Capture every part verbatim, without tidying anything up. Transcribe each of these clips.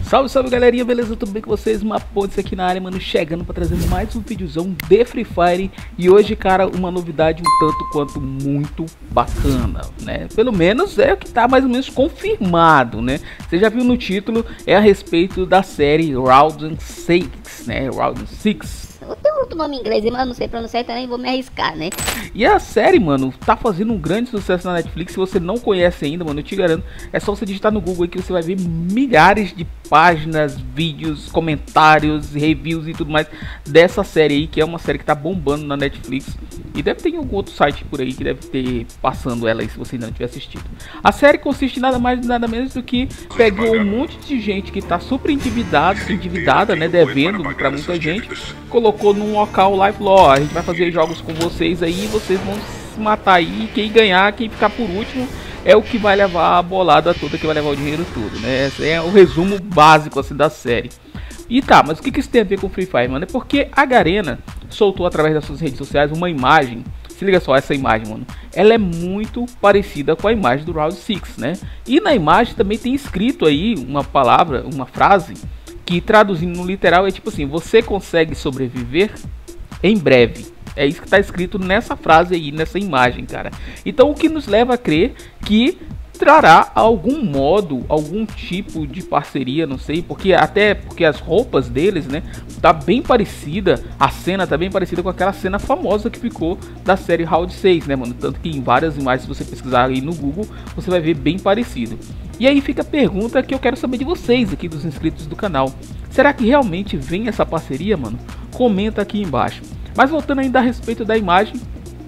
Salve, salve galerinha, beleza? Tudo bem com vocês? Uma ponte aqui na área, mano, chegando para trazer mais um videozão de Free Fire. E hoje, cara, uma novidade um tanto quanto muito bacana, né? Pelo menos é o que tá mais ou menos confirmado, né? Você já viu no título, é a respeito da série Round seis, né? Round seis. Tem outro nome em inglês, mas eu não sei pronunciar, então nem vou me arriscar, né? E a série, mano, tá fazendo um grande sucesso na Netflix. Se você não conhece ainda, mano, eu te garanto, é só você digitar no Google aí que você vai ver milhares de páginas, vídeos, comentários, reviews e tudo mais dessa série aí, que é uma série que tá bombando na Netflix. E deve ter em algum outro site por aí que deve ter passando ela aí, se você ainda não tiver assistido. A série consiste em nada mais e nada menos do que pegou um monte de gente que tá super endividada, endividada, né, devendo pra muita gente, colocou num local lá e falou, ó, a gente vai fazer jogos com vocês aí, vocês vão se matar aí, quem ganhar, quem ficar por último é o que vai levar a bolada toda, que vai levar o dinheiro todo, né? Esse é o resumo básico assim da série. E tá, mas o que, que isso tem a ver com Free Fire, mano? É porque a Garena soltou através das suas redes sociais uma imagem. Se liga só, essa imagem, mano, ela é muito parecida com a imagem do Round seis, né? E na imagem também tem escrito aí uma palavra, uma frase, que traduzindo no literal é tipo assim: você consegue sobreviver em breve. É isso que tá escrito nessa frase aí, nessa imagem, cara. Então o que nos leva a crer que trará algum modo, algum tipo de parceria, não sei, porque até porque as roupas deles, né, tá bem parecida, a cena tá bem parecida com aquela cena famosa que ficou da série Round seis, né, mano, tanto que em várias imagens, se você pesquisar aí no Google, você vai ver bem parecido. E aí fica a pergunta que eu quero saber de vocês aqui, dos inscritos do canal: será que realmente vem essa parceria, mano? Comenta aqui embaixo. Mas voltando ainda a respeito da imagem,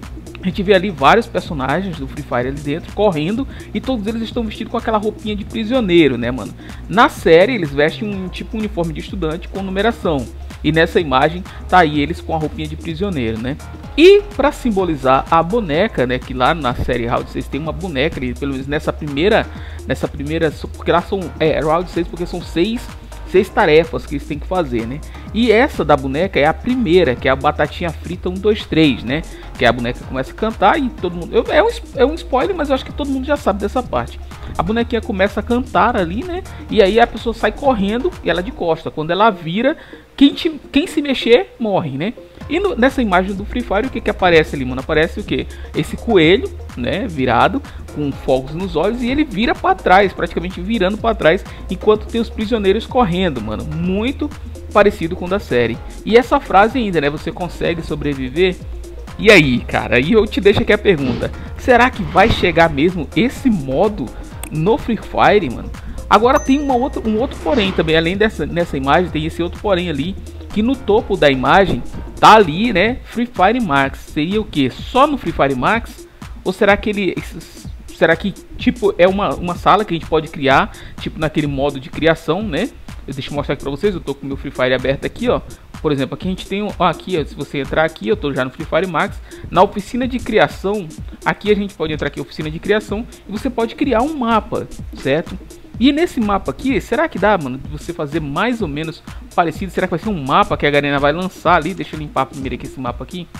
a gente vê ali vários personagens do Free Fire ali dentro, correndo, e todos eles estão vestidos com aquela roupinha de prisioneiro, né, mano? Na série, eles vestem um tipo um uniforme de estudante com numeração. E nessa imagem, tá aí eles com a roupinha de prisioneiro, né? E para simbolizar a boneca, né, que lá na série Round seis tem uma boneca ali, pelo menos nessa primeira, nessa primeira, porque lá são, é, Round seis porque são seis... seis tarefas que eles têm que fazer, né? E essa da boneca é a primeira, que é a batatinha frita um, dois, três, né? Que é a boneca que começa a cantar e todo mundo... Eu, é, um, é um spoiler, mas eu acho que todo mundo já sabe dessa parte. A bonequinha começa a cantar ali, né? E aí a pessoa sai correndo e ela de costa. Quando ela vira, quem, te, quem se mexer, morre, né? E no, nessa imagem do Free Fire, o que que aparece ali, mano? Aparece o que? Esse coelho, né? Virado, com fogos nos olhos, e ele vira para trás, praticamente virando para trás, enquanto tem os prisioneiros correndo, mano. Muito parecido com o da série. E essa frase ainda, né? Você consegue sobreviver? E aí, cara? Aí eu te deixo aqui a pergunta: será que vai chegar mesmo esse modo no Free Fire, mano? Agora tem uma outra, um outro porém também, além dessa nessa imagem, tem esse outro porém ali, que no topo da imagem tá ali, né? Free Fire Max. Seria o que? Só no Free Fire Max? Ou será que ele... Será que, tipo, é uma, uma sala que a gente pode criar, tipo, naquele modo de criação, né? Deixa eu mostrar aqui pra vocês, eu tô com o meu Free Fire aberto aqui, ó. Por exemplo, aqui a gente tem, ó, aqui, ó, se você entrar aqui, eu tô já no Free Fire Max. Na oficina de criação, aqui a gente pode entrar aqui, oficina de criação, e você pode criar um mapa, certo? E nesse mapa aqui, será que dá, mano, de você fazer mais ou menos parecido? Será que vai ser um mapa que a Garena vai lançar ali? Deixa eu limpar primeiro aqui esse mapa aqui.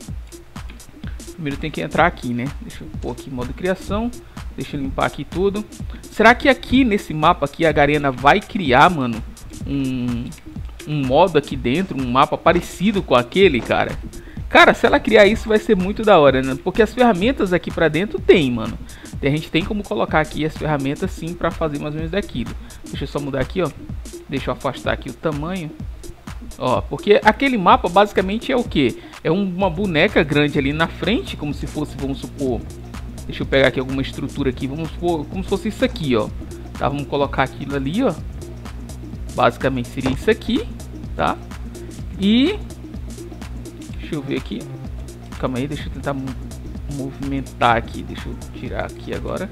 Primeiro tem que entrar aqui, né? Deixa eu pôr aqui modo criação. Deixa eu limpar aqui tudo. Será que aqui nesse mapa aqui a Garena vai criar, mano, um, um modo aqui dentro, um mapa parecido com aquele, cara? Cara, se ela criar isso vai ser muito da hora, né? Porque as ferramentas aqui pra dentro tem, mano. A gente tem como colocar aqui as ferramentas sim pra fazer mais ou menos daquilo. Deixa eu só mudar aqui, ó. Deixa eu afastar aqui o tamanho. Ó, porque aquele mapa basicamente é o que? É um, uma boneca grande ali na frente, como se fosse, vamos supor... Deixa eu pegar aqui alguma estrutura aqui, vamos supor, como se fosse isso aqui, ó. Tá, vamos colocar aquilo ali, ó. Basicamente seria isso aqui, tá? E... deixa eu ver aqui. Calma aí, deixa eu tentar movimentar aqui. Deixa eu tirar aqui agora.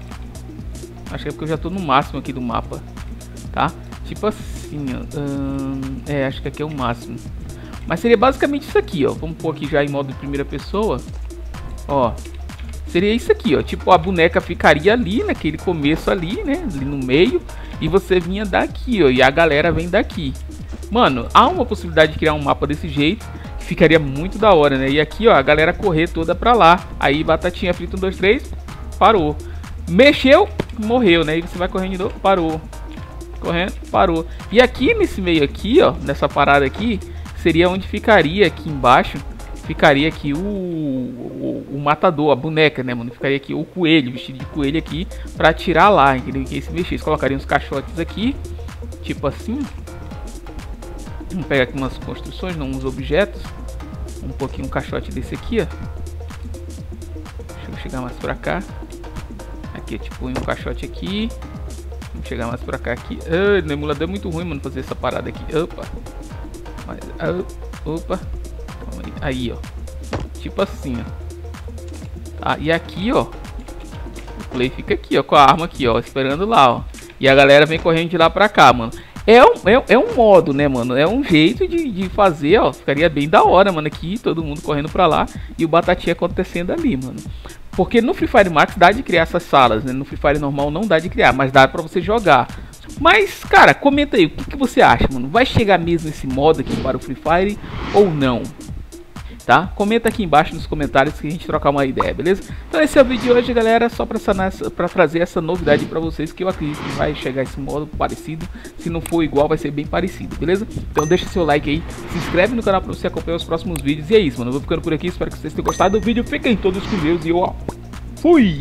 Acho que é porque eu já tô no máximo aqui do mapa, tá? Tipo assim, ó. Hum, é, acho que aqui é o máximo. Mas seria basicamente isso aqui, ó. Vamos pôr aqui já em modo de primeira pessoa. Ó. Seria isso aqui, ó. Tipo, a boneca ficaria ali, naquele começo ali, né? Ali no meio. E você vinha daqui, ó. E a galera vem daqui. Mano, há uma possibilidade de criar um mapa desse jeito. Ficaria muito da hora, né? E aqui, ó, a galera correr toda pra lá. Aí, batatinha frita um, dois, três. Parou. Mexeu, morreu, né? E você vai correndo de novo, parou. correndo, parou. E aqui nesse meio aqui, ó, nessa parada aqui, seria onde ficaria aqui embaixo, ficaria aqui o, o, o matador, a boneca, né, mano? Ficaria aqui o coelho, vestido de coelho aqui, pra atirar lá, entendeu? Que se mexer, colocaria uns caixotes aqui, tipo assim. Vamos pegar aqui umas construções, não, uns objetos. Um pouquinho um caixote desse aqui, ó. Deixa eu chegar mais pra cá. Aqui, tipo, um caixote aqui. Vamos chegar mais pra cá aqui. Ah, no emulador é muito ruim, mano, fazer essa parada aqui. Opa. Mas, ah, opa. Aí, ó. Tipo assim, ó. Ah, e aqui, ó. O play fica aqui, ó. Com a arma aqui, ó. Esperando lá, ó. E a galera vem correndo de lá pra cá, mano. É um, é, é um modo, né, mano? É um jeito de, de fazer, ó. Ficaria bem da hora, mano. Aqui, todo mundo correndo pra lá. E o batatinha acontecendo ali, mano. Porque no Free Fire Max dá de criar essas salas, né? No Free Fire normal não dá de criar, mas dá pra você jogar. Mas, cara, comenta aí. O que, que você acha, mano? Vai chegar mesmo esse modo aqui para o Free Fire ou não? Tá? Comenta aqui embaixo nos comentários que a gente trocar uma ideia, beleza? Então esse é o vídeo de hoje, galera, só pra, sanar, pra trazer essa novidade pra vocês, que eu acredito que vai chegar esse modo parecido. Se não for igual, vai ser bem parecido, beleza? Então deixa seu like aí, se inscreve no canal pra você acompanhar os próximos vídeos. E é isso, mano, eu vou ficando por aqui, espero que vocês tenham gostado do vídeo. Fiquem todos com Deus e eu, ó, fui!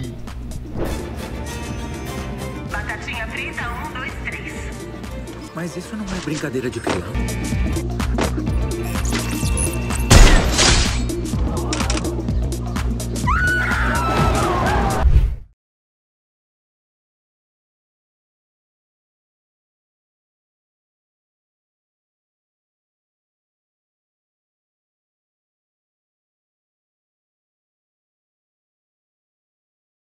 Batatinha frita, um, dois, três. Mas isso não é brincadeira de criança.